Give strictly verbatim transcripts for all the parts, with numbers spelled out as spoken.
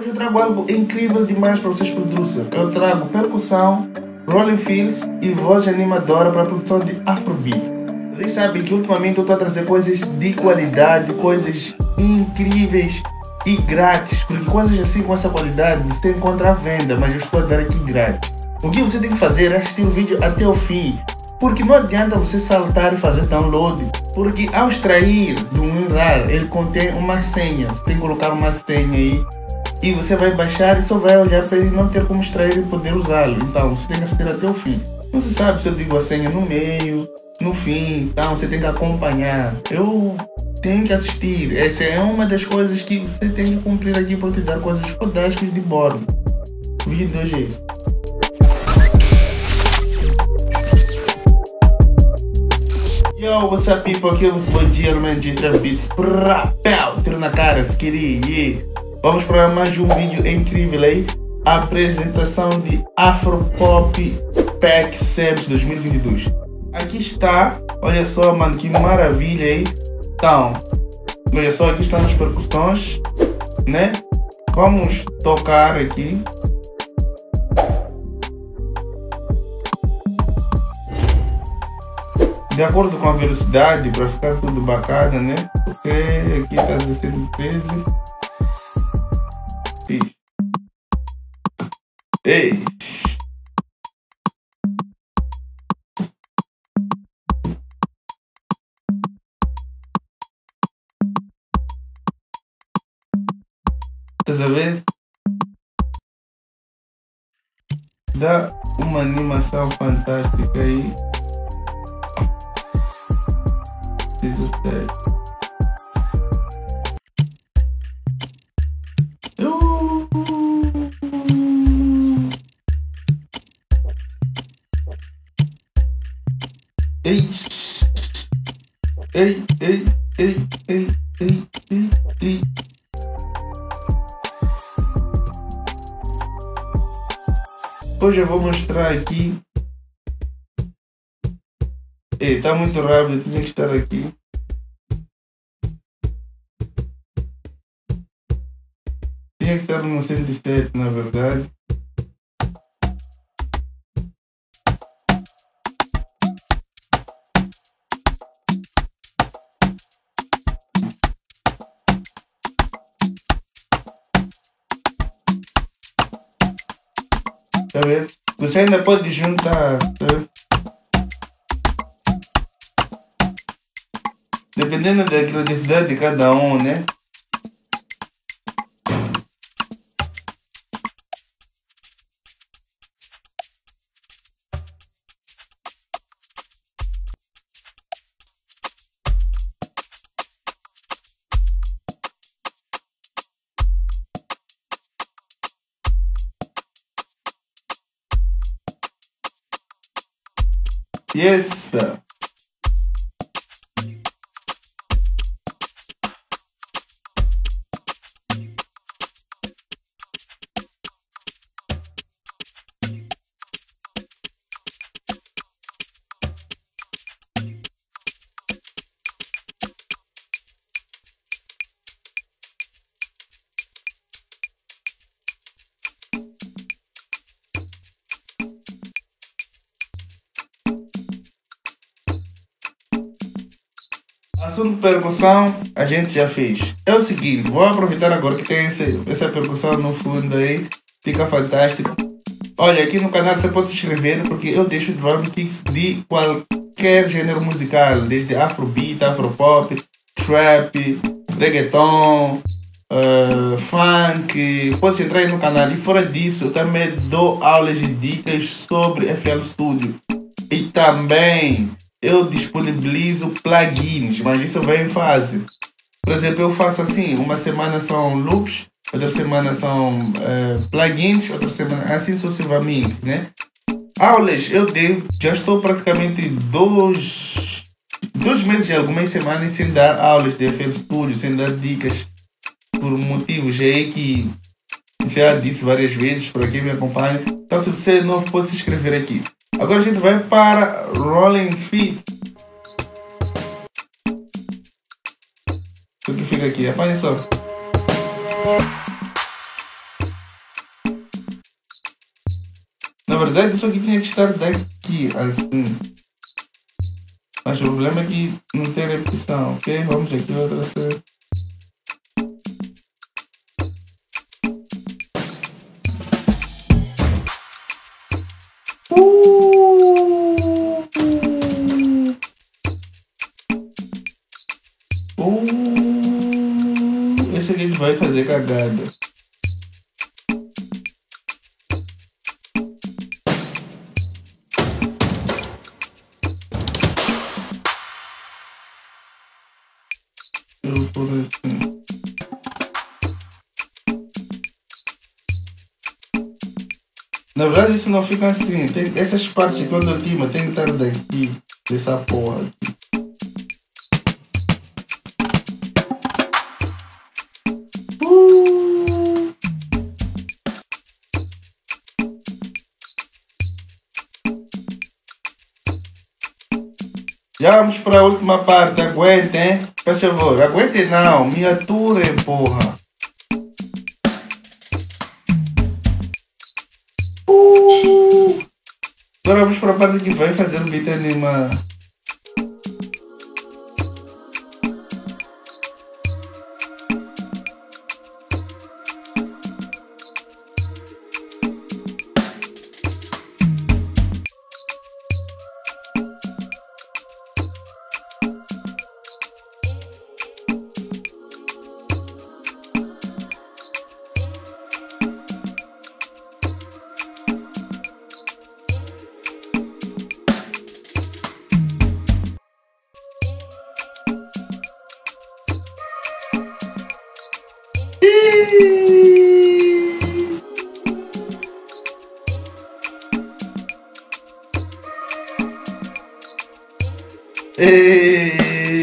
Hoje eu trago algo incrível demais para vocês, producer. Eu trago percussão, rolling fields e voz animadora para a produção de Afrobeat. Vocês sabem que ultimamente eu estou a trazer coisas de qualidade, coisas incríveis e grátis. Porque coisas assim com essa qualidade você encontra à venda, mas eu estou a dar aqui grátis. O que você tem que fazer é assistir o vídeo até o fim. Porque não adianta você saltar e fazer download. Porque ao extrair do WinRAR, ele contém uma senha. Você tem que colocar uma senha aí. E você vai baixar e só vai olhar para ele não ter como extrair e poder usá-lo. Então você tem que assistir até o fim. Não se sabe se eu digo a senha no meio, no fim. Então você tem que acompanhar. Eu tenho que assistir. Essa é uma das coisas que você tem que cumprir aqui para te dar coisas fantásticas de bordo. O vídeo de hoje é isso. Yo, what's up people? Aqui é o seu G L Man de três Beats. Prapel, tiro na cara, se queria. Yeah. Vamos para mais um vídeo incrível aí. A apresentação de Afropop Pack Samps dois mil e vinte e dois. Aqui está, olha só, mano, que maravilha aí. Então, olha só, aqui estão as percussões, né? Vamos tocar aqui. De acordo com a velocidade, para ficar tudo bacana, né? Porque aqui está dezesseis e treze. Ei! Estás a ver? Dá uma animação fantástica aí. dezessete. Ei, ei, ei, ei, ei, ei, ei, ei. Hoje eu vou mostrar aqui. Ei, tá muito rápido, tem que estar aqui. Tinha que estar no cento e sete, na verdade. Tá vendo? Você ainda pode juntar, tá vendo? Dependendo da criatividade de cada um, né? Yes, sir. Assunto percussão, a gente já fez. É o seguinte, vou aproveitar agora que tem esse, essa percussão no fundo aí. Fica fantástico. Olha, aqui no canal você pode se inscrever porque eu deixo drum kicks de qualquer gênero musical. Desde Afrobeat, Afropop, Trap, Reggaeton, uh, Funk. Pode entrar aí no canal. E fora disso, eu também dou aulas e dicas sobre F L Studio. E também eu disponibilizo plugins, mas isso vem em fase. Por exemplo, eu faço assim, uma semana são loops, outra semana são uh, plugins, outra semana assim sucessivamente, né? Aulas eu dei, já estou praticamente dois, dois meses e algumas semanas sem dar aulas de F L Studio, sem dar dicas, por motivos aí que já disse várias vezes para quem me acompanha. Então se você não pode se inscrever aqui. Agora a gente vai para Rolling Feet. O que fica aqui? Apanha só. Na verdade, isso aqui tinha que estar daqui, assim. Mas o problema é que não tem repetição, ok? Vamos aqui outra vez. Uh, uh, esse aqui a gente vai fazer cagada. Eu vou assim. Na verdade isso não fica assim. Tem essas partes quando eu ultima tem que estar daqui, dessa porra aqui. Uh. Já vamos para a última parte. Aguentem, por favor. Aguentem não, me aturem, porra. Uh. Agora vamos para a parte que vai fazer o beat animar. E...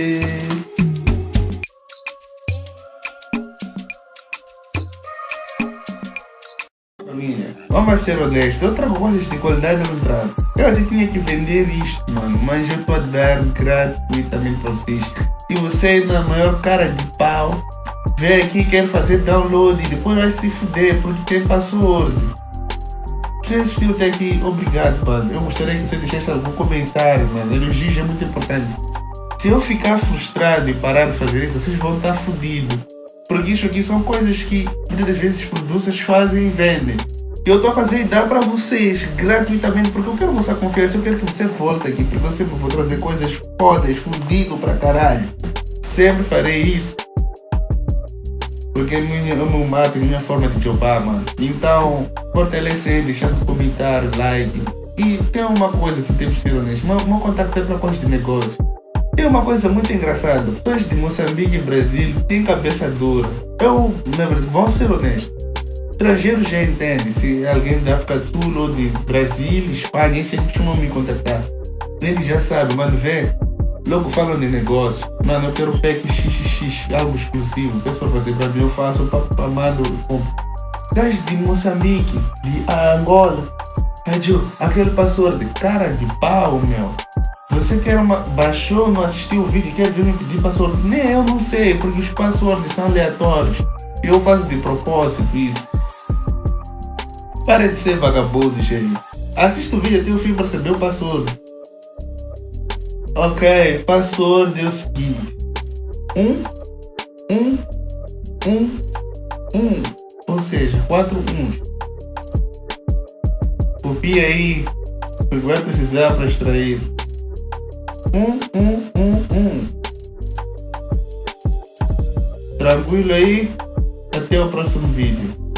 Família, vamos ser honestos, eu trago coisas de qualidade no trago. Eu até tinha que vender isto, mano, mas eu estou a dar gratuitamente para vocês. E você, na maior cara de pau, vem aqui, quer fazer download e depois vai se fuder porque tem password. Se você assistiu até aqui, obrigado, mano. Eu gostaria que você deixasse algum comentário, mano. Elogios é muito importante. Se eu ficar frustrado e parar de fazer isso, vocês vão estar fodidos. Porque isso aqui são coisas que muitas das vezes produções fazem e vendem. Eu estou a fazer e dar para vocês gratuitamente porque eu quero vossa confiança. Eu quero que você volte aqui porque eu sempre vou trazer coisas fodas, fudido pra caralho. Sempre farei isso. Porque é minha, eu me mato, é minha forma de jogar, mano. Então, fortalecendo, deixando comentário, like. E tem uma coisa que temos que ser honestos. Meu, meu contato é para coisas de negócio. Tem uma coisa muito engraçada. Pessoas de Moçambique e Brasil têm cabeça dura. Eu, na verdade, vou ser honesto. Estrangeiros já entendem. Se alguém da África do Sul ou de Brasil, Espanha, eles costumam me contactar. Eles já sabem, mano, vê. Logo falam de negócio, mano, eu quero pack X X X, algo exclusivo, peço para fazer para mim, eu faço, para mando, compro. Gás de Moçambique, de Angola, Adjo, aquele password de cara de pau, meu. Você quer uma, baixou, não assistiu o vídeo, quer vir me pedir password? Nem eu não sei, porque os passwords são aleatórios. Eu faço de propósito isso. Para de ser vagabundo, gente. Assista o vídeo até o fim para saber o password. Ok, password é o seguinte. Um, um, um, um. Ou seja, quatro uns. Copia aí, porque vai precisar para extrair. Um, um, um, um. Tranquilo aí. Até o próximo vídeo.